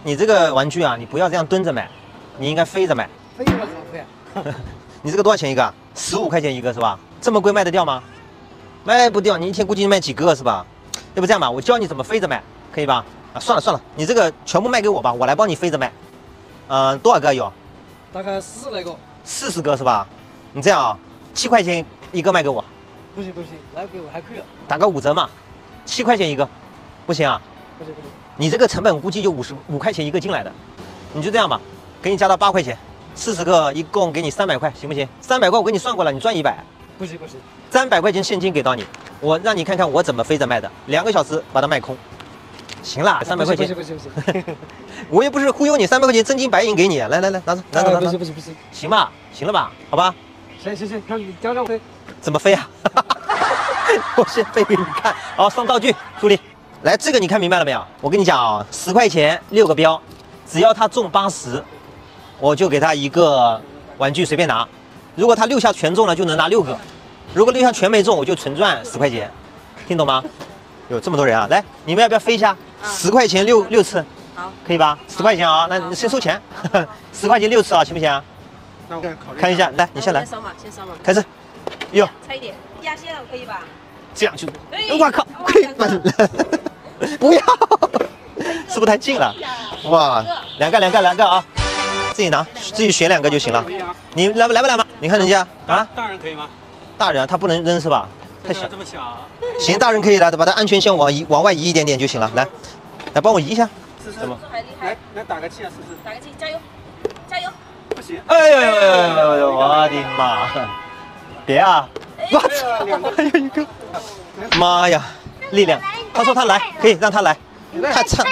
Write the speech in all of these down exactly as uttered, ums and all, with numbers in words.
你这个玩具啊，你不要这样蹲着买，你应该飞着买。 飞我怎么飞啊？ 你这个多少钱一个？十五块钱一个是吧？这么贵卖得掉吗？卖不掉，你一天估计卖几个是吧？要不这样吧，我教你怎么飞着卖，可以吧？啊，算了算了，你这个全部卖给我吧，我来帮你飞着卖。嗯、呃，多少个有？ 大概四十来个。 四十个是吧？你这样啊，七块钱一个卖给我。 不行不行，来给我还可以了。 打个五折嘛，七块钱一个，不行啊？ 不行不行。 你这个成本估计就五十五块钱一个进来的，你就这样吧，给你加到八块钱，四十个一共给你三百块，行不行？三百块我给你算过了，你赚一百。 不行不行， 三百块钱现金给到你，我让你看看我怎么飞着卖的，两个小时把它卖空。行了，三百块钱。 不行不行不行。 我也不是忽悠你，三百块钱真金白银给你，来来来，拿着拿着拿着。 不行不行不行。 行吧，行了吧？好吧。 行行行，让你教教我飞。 怎么飞啊？我先飞给你看。好，上道具，助理。来，这个你看明白了没有？我跟你讲啊，十块钱六个标，只要他中八十，我就给他一个玩具随便拿。如果他六下全中了，就能拿六个；如果六下全没中，我就纯赚十块钱。听懂吗？有这么多人啊！来，你们要不要飞一下？十块钱六六次， 好， 可以吧？十块钱啊，那你先收钱。十块钱六次啊，行不行啊？ 那我考虑看一下，来，你先来先，收嘛，先收嘛。 开始。哟， 差一点，压线了可以吧？ 这样就，我靠，亏本了！不要，是不是太近了？哇，两个两个两个啊，自己拿，自己选两个就行了。你来不来不来嘛？你看人家啊， 大人可以吗？ 大人他不能扔是吧？太小。 这么小。 行，大人可以了，把它安全线往移往外移一点点就行了。来，来帮我移一下。怎么？ 还厉害来，来打个气啊，试试。 打个气，加油，加油！ 不行。 哎呦呦呦呦呦！我的妈！别啊！我操，还有一个！妈呀，力量！他说他来，可以让他来。太惨。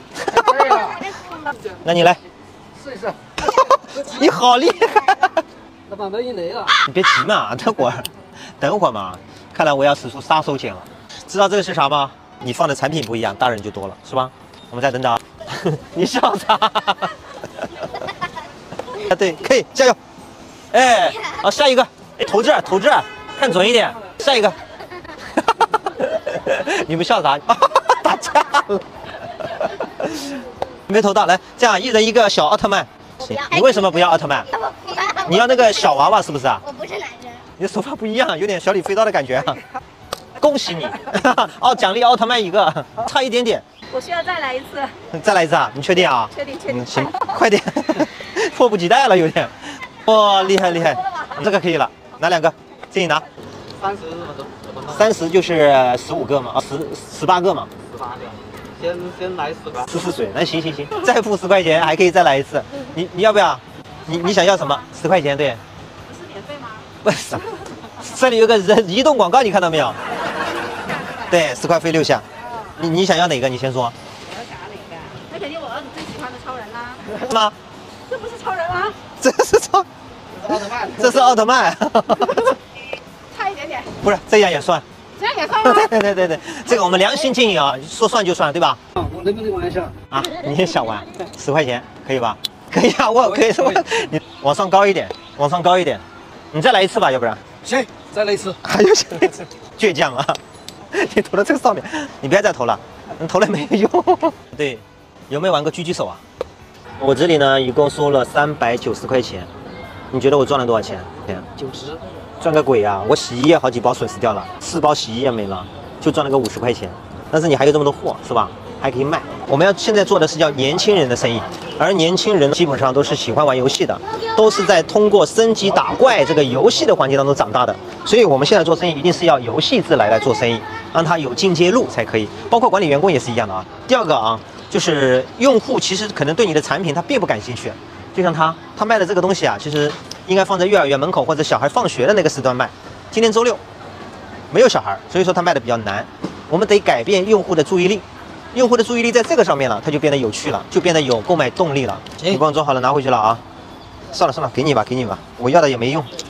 那你来试一试。 你好厉害！ 老板没赢雷了。 你别急嘛，等会儿，等会儿嘛。看来我要使出杀手锏了。知道这个是啥吗？你放的产品不一样，大人就多了，是吧？我们再等等啊。你笑啥？啊，对，可以，加油！哎，好，下一个，哎，投这儿，投这儿，看准一点，下一个。你们笑啥？打架了。没投到，来，这样一人一个小奥特曼。行，你为什么不要奥特曼？你要那个小娃娃是不是啊？ 我不是男人。 你的手法不一样，有点小李飞刀的感觉啊！恭喜你，哦，奖励奥特曼一个，差一点点。 我需要再来一次。 再来一次啊？你确定啊？ 确定确定。 嗯，行，快点，迫不及待了，有点。哇，厉害厉害，这个可以了，拿两个，自己拿。 三十怎么怎么弄？ 三十就是十五个嘛，啊，十十八个嘛。 十八个。先先来十个。 试试水，那行行行，再付十块钱还可以再来一次。你你要不要？你你想要什么？十块钱对。 不是免费吗？ 不是，这里有个人移动广告，你看到没有？对，十块飞六下。你你想要哪个？你先说。 我要想要哪个？那肯定我儿子最喜欢的超人啦。 是吗？ 这不是超人吗？ 这是超， 奥特曼。 这是奥特曼。 差一点点。 不是，这样也算。 这样也算吗？ 对对对对对，这个我们良心经营啊，说算就算，对吧？ 我能不能玩一下？ 啊，你也想玩？十块钱可以吧？可以啊，我可以是吧？你往上高一点，往上高一点，你再来一次吧，要不然。 行，再来一次。 还有下一次，倔强啊！你投到这个上面，你不要再投了，你投了没有用。对，有没有玩过狙击手啊？我这里呢，一共收了三百九十块钱，你觉得我赚了多少钱？ 九十。 赚个鬼呀、啊！我洗衣液好几包损失掉了，四包洗衣液没了，就赚了个五十块钱。但是你还有这么多货，是吧？还可以卖。我们要现在做的是叫年轻人的生意，而年轻人基本上都是喜欢玩游戏的，都是在通过升级打怪这个游戏的环节当中长大的。所以我们现在做生意一定是要游戏制来来做生意，让它有进阶路才可以。包括管理员工也是一样的啊。第二个啊，就是用户其实可能对你的产品他并不感兴趣，就像他他卖的这个东西啊，其实应该放在幼儿园门口或者小孩放学的那个时段卖。今天周六没有小孩，所以说他卖的比较难。我们得改变用户的注意力，用户的注意力在这个上面了，它就变得有趣了，就变得有购买动力了。你帮我装好了，拿回去了啊。算了算了，给你吧，给你吧，我要的也没用。